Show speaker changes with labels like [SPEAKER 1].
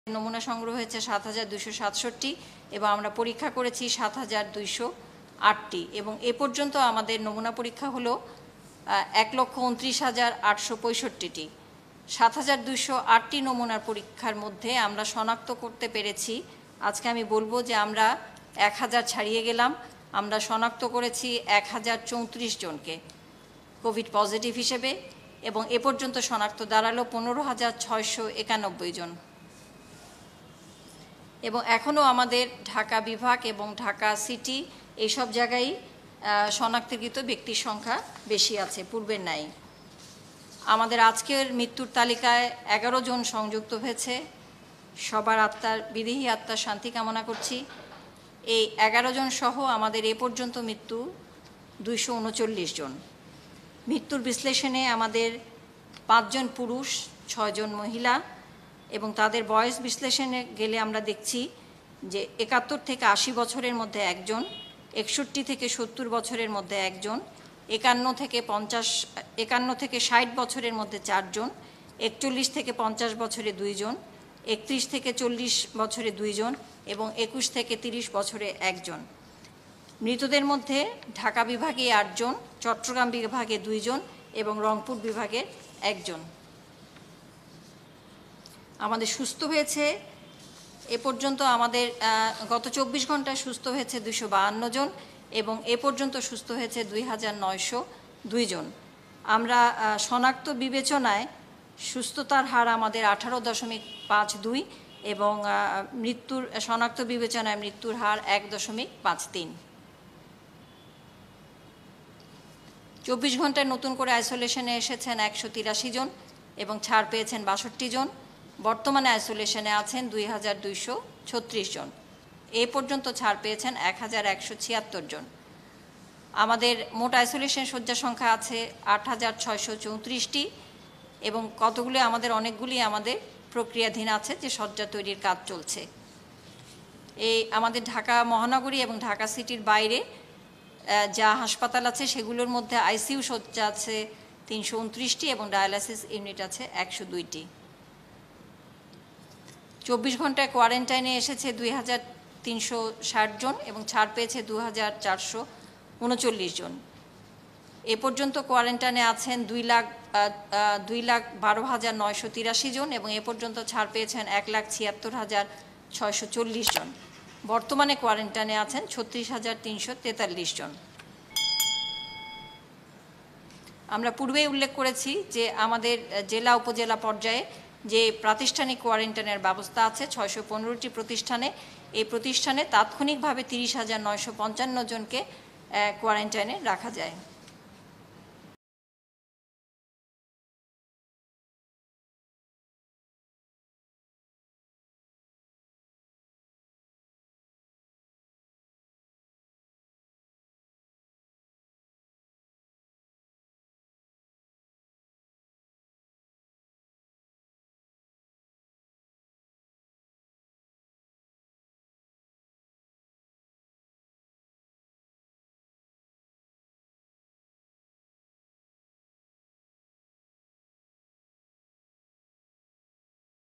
[SPEAKER 1] নমুনা সংগ্রহ হয়েছে ৭,২৬৭ এবং আমরা পরীক্ষা করেছি ৭,২০৮টি এবং এ পর্যন্ত আমাদের নমুনা পরীক্ষা হলো ১,২৯,৮৬৫টি। ৭,২০৮টি নমুনার পরীক্ষার মধ্যে আমরা শনাক্ত করতে পেরেছি, আজকে আমি বলবো যে আমরা ১,০০০ ছাড়িয়ে গেলাম। আমরা শনাক্ত করেছি ১,০৩৪ জনকে কোভিড পজিটিভ হিসেবে এবং এ পর্যন্ত শনাক্ত দাঁড়ালো ১৫,৬৯১ জন। এবং এখনও আমাদের ঢাকা বিভাগ এবং ঢাকা সিটি এইসব জায়গায় শনাক্তকৃত ব্যক্তির সংখ্যা বেশি আছে পূর্বের ন্যায়। আমাদের আজকের মৃত্যুর তালিকায় ১১ জন সংযুক্ত হয়েছে। সবার আত্মার বিদেহী আত্মার শান্তি কামনা করছি। এই ১১ জন সহ আমাদের এ পর্যন্ত মৃত্যু ২৩৯ জন। মৃত্যুর বিশ্লেষণে আমাদের ৫ জন পুরুষ, ৬ জন মহিলা এবং তাদের বয়স বিশ্লেষণে গেলে আমরা দেখছি যে ৭১ থেকে ৮০ বছরের মধ্যে একজন, ৬১ থেকে ৭০ বছরের মধ্যে একজন, ৫১ থেকে ৬০ বছরের মধ্যে ৪ জন, ৪১ থেকে ৫০ বছরে 2 জন, ৩১ থেকে ৪০ বছরে 2 জন এবং ২১ থেকে ৩০ বছরে 1 জন। মৃতদের মধ্যে ঢাকা বিভাগে ৮ জন, চট্টগ্রাম বিভাগে 2 জন এবং রংপুর বিভাগে 1 জন। আমাদের সুস্থ হয়েছে এ পর্যন্ত আমাদের গত ২৪ ঘন্টায় সুস্থ হয়েছে ২৫২ জন এবং এ পর্যন্ত সুস্থ হয়েছে ২,৯০২ জন। আমরা শনাক্ত বিবেচনায় সুস্থতার হার আমাদের 18.52 এবং মৃত্যুর শনাক্ত বিবেচনায় মৃত্যুর হার 1.53। ২৪ ঘন্টায় নতুন করে আইসোলেশনে এসেছেন ১৮৩ জন এবং ছাড় পেয়েছেন ৬২ জন। বর্তমানে আইসোলেশনে আছেন ২,২৩৬ জন। এ পর্যন্ত ছাড় পেয়েছেন ১,১৭৬ জন। আমাদের মোট আইসোলেশন শয্যা সংখ্যা আছে ৮,৬৩৪টি এবং কতগুলি অনেকগুলি আমাদের প্রক্রিয়াধীন আছে যে শয্যা তৈরির কাজ চলছে। এই আমাদের ঢাকা মহানগরী এবং ঢাকা সিটির বাইরে যা হাসপাতাল আছে সেগুলোর মধ্যে আইসিইউ শয্যা আছে ৩২৯টি এবং ডায়ালাইসিস ইউনিট আছে ১০২টি। ২৪ ঘন্টায় কোয়ারেন্টাইনে এসেছে ২,৩৬০ জন এবং ছাড় পেয়েছে ২,৪৩৯ জন। এ পর্যন্ত কোয়ারেন্টাইনে আছেন ২,১২,৯৮৩ জন এবং এ পর্যন্ত ছাড় পেয়েছেন ১,৭৬,৬৪০ জন। বর্তমানে কোয়ারেন্টাইনে আছেন ৩৬,৩৪৩ জন। আমরা পূর্বেই উল্লেখ করেছি যে আমাদের জেলা উপজেলা পর্যায়ে যে প্রাতিষ্ঠানিক কোয়ারেন্টাইনের ব্যবস্থা আছে ৬১৫টি প্রতিষ্ঠানে, এই প্রতিষ্ঠানে তাৎক্ষণিকভাবে ৩০,৯৫৫ জনকে কোয়ারেন্টাইনে রাখা যায়।